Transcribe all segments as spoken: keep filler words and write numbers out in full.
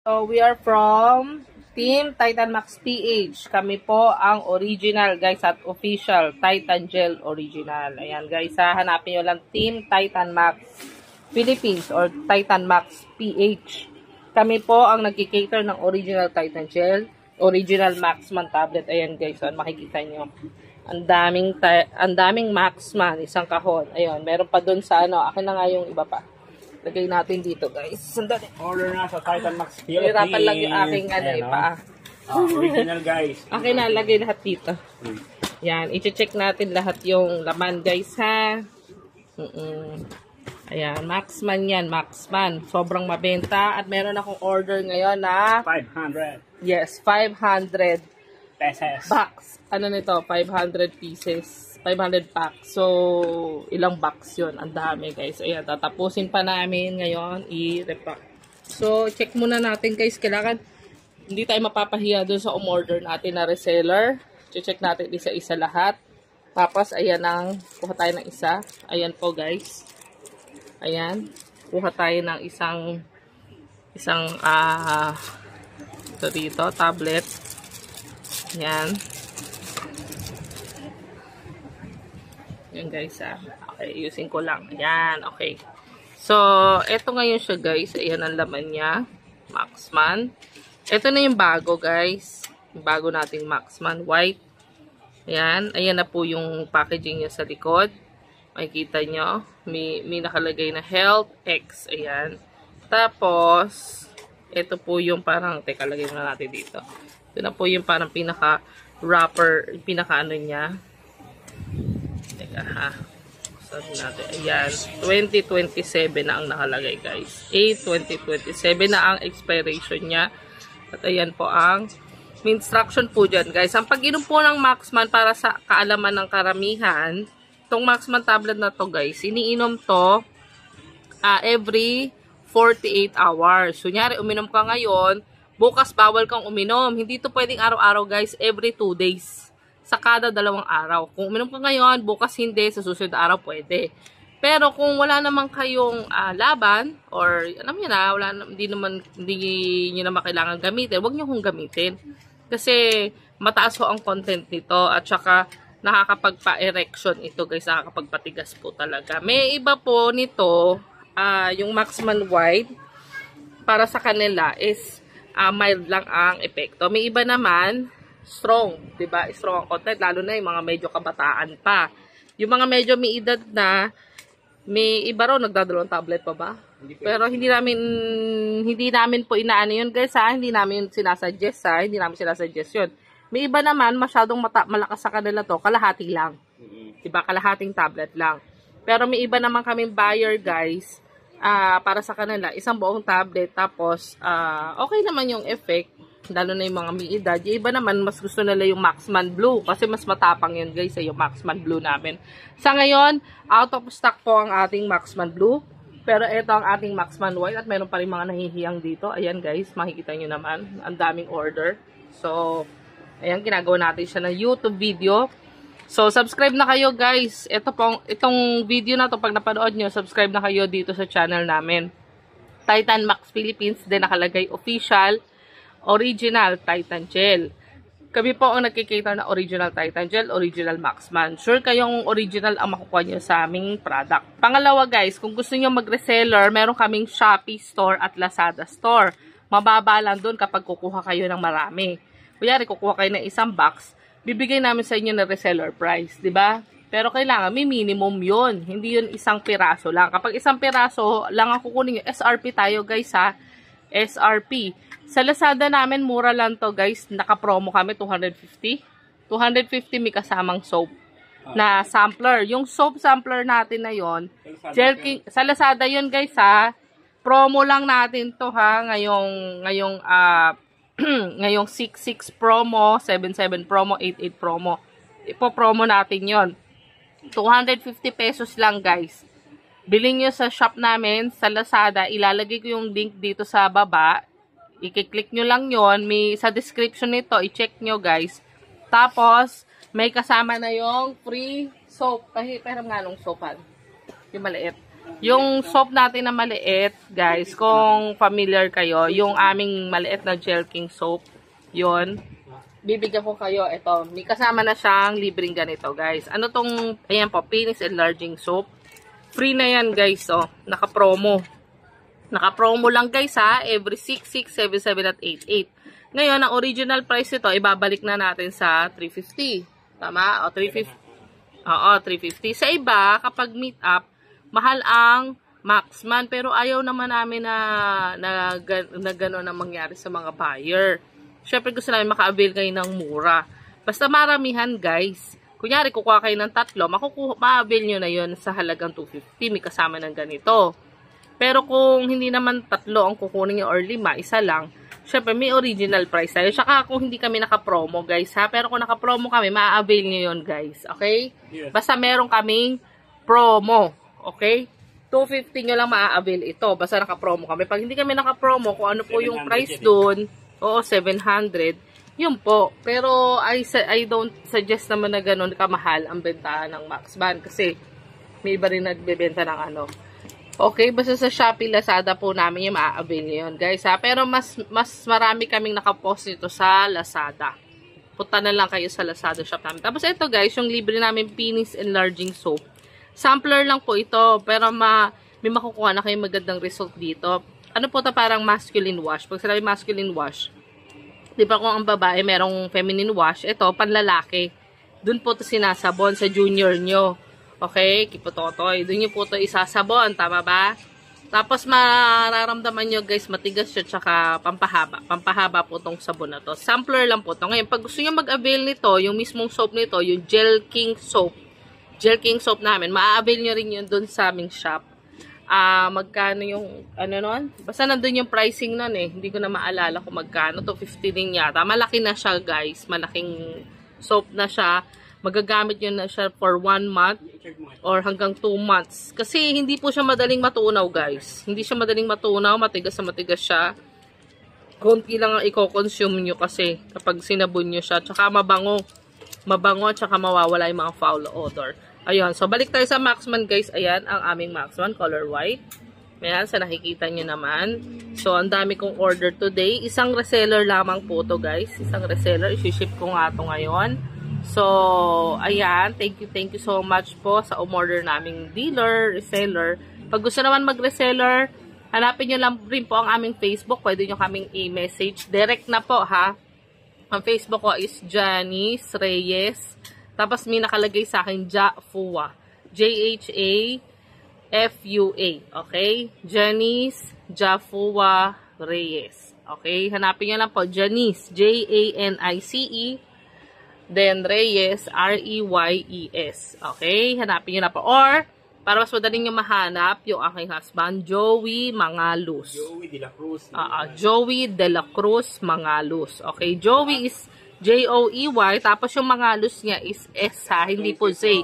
So, we are from Team Titan Max P H. Kami po ang original, guys, at official Titan Gel Original. Ayan, guys, ha, hanapin nyo lang Team Titan Max Philippines or Titan Max P H. Kami po ang nagkikater ng original Titan Gel, original Maxman tablet. Ayan, guys, so, makikita nyo. Ang daming, ang daming Maxman, isang kahon. Ayun, meron pa dun sa ano, akin na nga yung iba pa. Lagay natin dito, guys. Sandali. Order na sa Titan Max Philippines. Hirapan lang yung aking ano, ipa. Oh, original, guys. Okay na, lagay lahat dito. Yan, i-check natin lahat yung laman, guys, ha. Mm -mm. Ayan, Maxman yan, Maxman. Sobrang mabenta. At meron akong order ngayon na five hundred. Yes, five hundred pesos. Box. Ano nito? five hundred pieces. five hundred packs. So, ilang box yun? Ang dami, guys. Ayan, tatapusin pa namin ngayon i-repack. So, check muna natin, guys. Kailangan, hindi tayo mapapahiya doon sa umorder natin na reseller. Check natin isa-isa lahat. Tapos, ayan ang, kuha tayo ng isa. Ayan po, guys. Ayan. Kuha tayo ng isang, isang, ah, uh, ito dito, tablet. Ayan. Yan, guys, ah. Okay, using ko lang. Ayan, okay. So, eto ngayon siya, guys. Ayan ang laman niya. Maxman. Eto na yung bago, guys. Yung bago nating Maxman. White. Ayan. Ayan na po yung packaging niya sa likod. Makikita nyo. May, may nakalagay na Health X. Ayan. Tapos, eto po yung parang, teka, lagay muna natin dito. Ito na po yung parang pinaka-wrapper, pinaka-ano niya. Teka, ha. Sabi natin. Ayan. twenty twenty-seven na ang nakalagay, guys. eight twenty twenty-seven na ang expiration niya. At ayan po ang may instruction po dyan, guys. Ang pag-inom po ng Maxman para sa kaalaman ng karamihan, itong Maxman tablet na to, guys, iniinom to uh, every forty-eight hours. Kunyari, uminom ka ngayon, bukas bawal kang uminom. Hindi to pwedeng araw-araw, guys. Every two days. Sa kada dalawang araw. Kung uminom ka ngayon, bukas hindi, sa susunod na araw pwede. Pero kung wala naman kayong uh, laban, or alam niyo na, wala, hindi naman, hindi nyo naman kailangan gamitin, huwag nyo kong gamitin. Kasi mataas ho ang content nito, at saka nakakapagpa-erection ito, guys, nakakapagpatigas po talaga. May iba po nito, uh, yung Maxman White, para sa kanila is uh, mild lang ang epekto. May iba naman, strong, 'di ba? Strong ang content, lalo na yung mga medyo kabataan pa. Yung mga medyo may edad na, may iba raw nagdadalawang tablet pa ba? Pero hindi namin hindi namin po inaano yun, guys, ha? Hindi namin sinasuggest, ha? Hindi namin sinasuggest yun. May iba naman masyadong mata malakas sa kanila to, kalahati lang. 'Di ba? Kalahating tablet lang. Pero may iba naman kaming buyer, guys, uh, para sa kanila, isang buong tablet, tapos uh, okay naman yung effect. Lalo na yung mga may edad. Yung iba naman, mas gusto nila yung Maxman Blue. Kasi mas matapang yun, guys, yung Maxman Blue namin. Sa ngayon, out of stock po ang ating Maxman Blue. Pero ito ang ating Maxman White. At meron pa rin mga nahihiyang dito. Ayan, guys, makikita nyo naman. Ang daming order. So, ayan, ginagawa natin siya ng YouTube video. So, subscribe na kayo, guys. Ito pong, itong video na to, pag napanood nyo, subscribe na kayo dito sa channel namin. Titan Max Philippines, din nakalagay official. Original Titan Gel. Kami po ang nagkikater na original Titan Gel, original Maxman. Sure kayong original ang makukuha nyo sa aming product. Pangalawa, guys, kung gusto nyo mag-reseller, meron kaming Shopee store at Lazada store. Mababa lang dun kapag kukuha kayo ng marami. Kunyari, kukuha kayo ng isang box, bibigay namin sa inyo na reseller price, di ba? Pero kailangan may minimum yun. Hindi yun isang piraso lang. Kapag isang piraso lang ang kukunin nyo, S R P tayo, guys, ha? S R P. Sa Lazada namin, mura lang to, guys. Naka-promo kami, two hundred fifty. two hundred fifty may kasamang soap na sampler. Yung soap sampler natin na yon, Gel King, sa Lazada yun, guys, ha. Promo lang natin to, ha. Ngayong, ngayong, uh, ngayong six six promo, seven seven promo, eight eight promo. Ipo-promo natin yon. two hundred fifty pesos lang, guys. Bilhin nyo sa shop namin, sa Lazada. Ilalagay ko yung link dito sa baba. I-click nyo lang yon. May sa description nito, i-check nyo, guys. Tapos, may kasama na yung free soap. Pahiram nga nung soapan. Yung maliit. Yung soap natin na maliit, guys, kung familiar kayo, yung aming maliit na Gel King soap, yon bibigyan ko kayo, ito, may kasama na siyang libreng ganito, guys. Ano tong, ayan po, Penis Enlarging Soap. Free na yan, guys, oh, naka-promo. Naka-promo lang, guys, ha, every six, six, seven, seven, at eight, eight. Ngayon, ang original price ito, ibabalik na natin sa three fifty. Tama? O, three fifty. Oo, three fifty. Sa iba, kapag meet up, mahal ang Maxman, pero ayaw naman namin na, na, na gano'n ang mangyari sa mga buyer. Siyempre gusto namin maka-avail kayo ng mura. Basta maramihan, guys. Kunyari, kukuha kayo ng tatlo, ma-avail nyo na yon sa halagang two fifty. May kasama ng ganito. Pero kung hindi naman tatlo ang kukunin nyo or lima, isa lang, siyempre may original price tayo. Saka kung hindi kami naka-promo, guys, ha? Pero kung naka-promo kami, ma-avail nyo yun, guys. Okay? Yes. Basta meron kaming promo. Okay? two fifty nyo lang ma-avail ito. Basta naka-promo kami. Pag hindi kami naka-promo, kung ano po yung price dun, oo, seven hundred, yun po. Pero I, I don't suggest naman na ganun kamahal ang bentahan ng Maxman. Kasi may iba rin nagbebenta ng ano. Okay, basta sa Shopee, Lazada po namin yung ma-avail nyo yun, guys, ha? Pero mas, mas marami kaming nakapost nito sa Lazada. Punta na lang kayo sa Lazada shop namin. Tapos ito, guys, yung libre namin Penis Enlarging Soap. Sampler lang po ito, pero ma may makukuha na kayo magandang result dito. Ano po ito, parang masculine wash. Pag sinabi masculine wash, di ba kung ang babae merong feminine wash, ito, panlalaki. Doon po ito sinasabon sa junior nyo. Okay, kiputotoy. Doon nyo po ito isasabon, tama ba? Tapos mararamdaman nyo, guys, matigas siya, tsaka pampahaba. Pampahaba po itong sabon na to. Sampler lang po ito. Ngayon, pag gusto nyo mag-avail nito, yung mismong soap nito, yung Gel King soap, Gel King soap namin, ma-avail nyo rin yun doon sa aming shop. Ah, uh, magkano yung, ano nun? Basta nandun yung pricing nun eh. Hindi ko na maalala kung magkano. two fifty din yata. Malaki na siya, guys. Malaking soap na siya. Magagamit nyo na siya for one month or hanggang two months. Kasi hindi po siya madaling matunaw, guys. Hindi siya madaling matunaw. Matigas na matigas siya. Konti lang ang i-consume nyo kasi kapag sinabon nyo siya. Tsaka mabango. Mabango, tsaka mawawala yung mga foul odor. Ayun. So, balik tayo sa Maxman, guys. Ayan, ang aming Maxman, color white. Ayan, sa nakikita nyo naman. So, ang dami kong order today. Isang reseller lamang po to, guys. Isang reseller. I-ship ko nga ito ngayon. So, ayan. Thank you, thank you so much po sa umorder naming dealer, reseller. Pag gusto naman mag-reseller, hanapin nyo lang rin po ang aming Facebook. Pwede nyo kaming i-message. Direct na po, ha? Ang Facebook ko is Janice Reyes. Tapos may nakalagay sa akin, Jafua. J H A F U A. Okay? Janice Jafua Reyes. Okay? Hanapin nyo lang po. Janice. J A N I C E. Then Reyes. R E Y E S. Okay? Hanapin nyo na po. Or, para mas madaling nyo mahanap, yung aking husband, Joey Mangalus. Joey De La Cruz. Uh, uh, Joey De La Cruz Mangalus. Okay? Joey is J O E Y, tapos yung Mangalus niya is S, ha, hindi po Z.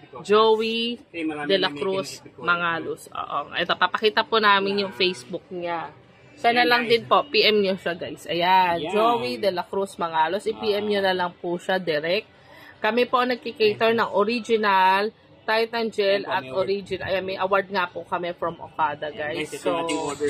Joey De La Cruz Mangalus. Oo. Ito, papakita po namin yung Facebook niya. Sana lang din po, P M nyo siya, guys. Ayan, Joey De La Cruz Mangalus. I-P M nyo na lang po siya direct. Kami po nagkikater ng original Titan Gel at original. Ayan, may award nga po kami from Okada, guys. So,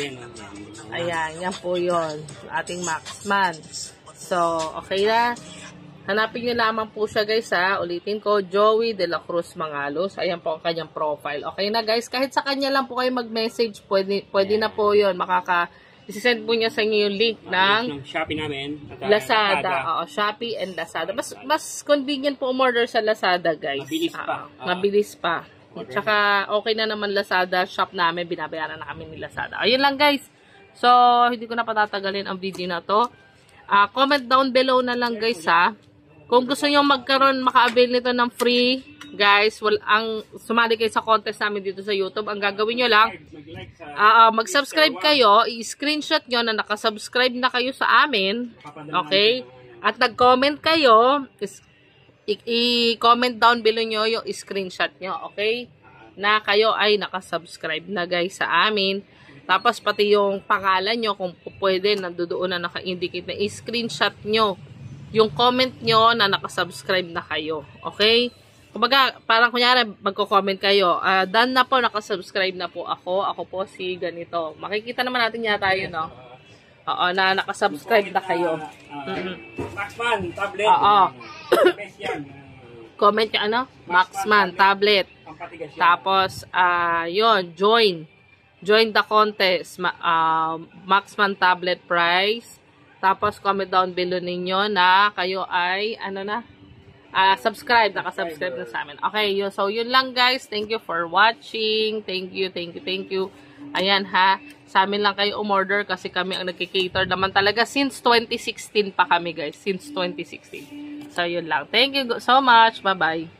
ayan, yan po yun. Ating Maxman. So, okay na. Hanapin nyo lamang po siya, guys, ha. Ulitin ko, Joey De La Cruz Mangalos. Ayan po ang kanyang profile. Okay na, guys. Kahit sa kanya lang po kayo mag-message, pwede, pwede na po yun. Makaka, isisend po niya sa inyo yung link ng Shopee namin. At, uh, Lazada. Lazada. Oo, Shopee and Lazada. Mas, mas convenient po umorder sa Lazada, guys. Mabilis pa. Uh, mabilis pa. At saka, okay na naman Lazada shop namin. Binabayaran na kami ni Lazada. Ayun lang, guys. So, hindi ko na patatagalin ang video na to. Uh, comment down below na lang, guys, ha. Kung gusto nyo magkaroon, maka-avail nito ng free, guys, well, ang sumali kayo sa contest namin dito sa YouTube, ang gagawin nyo lang, uh, uh, mag-subscribe kayo, i-screenshot nyo na nakasubscribe na kayo sa amin, okay? At nag-comment kayo, i-comment down below nyo yung screenshot nyo, okay? Na kayo ay nakasubscribe na, guys, sa amin. Tapos pati yung pangalan nyo, kung pwede, nandoon na naka-indicate na i-screenshot nyo yung comment nyo na nakasubscribe na kayo. Okay? Kumbaga, parang kunyari, magko-comment kayo. Uh, done na po, nakasubscribe na po ako. Ako po si ganito. Makikita naman natin yata yun, no? Oo, na nakasubscribe na kayo. Mm-hmm. Maxman, tablet. Oo. Best yan. Comment yung ano? Maxman, tablet. Tapos, ah, uh, yun, join. Join the contest. Ma uh, Maxman tablet prize. Tapos, comment down below ninyo na kayo ay, ano na? Uh, subscribe, nakasubscribe na sa amin. Okay, yun. So, yun lang guys. Thank you for watching. Thank you, thank you, thank you. Ayan ha. Sa amin lang kayo umorder kasi kami ang nagkikater naman talaga since twenty sixteen pa kami guys. Since twenty sixteen. So, yun lang. Thank you so much. Bye-bye.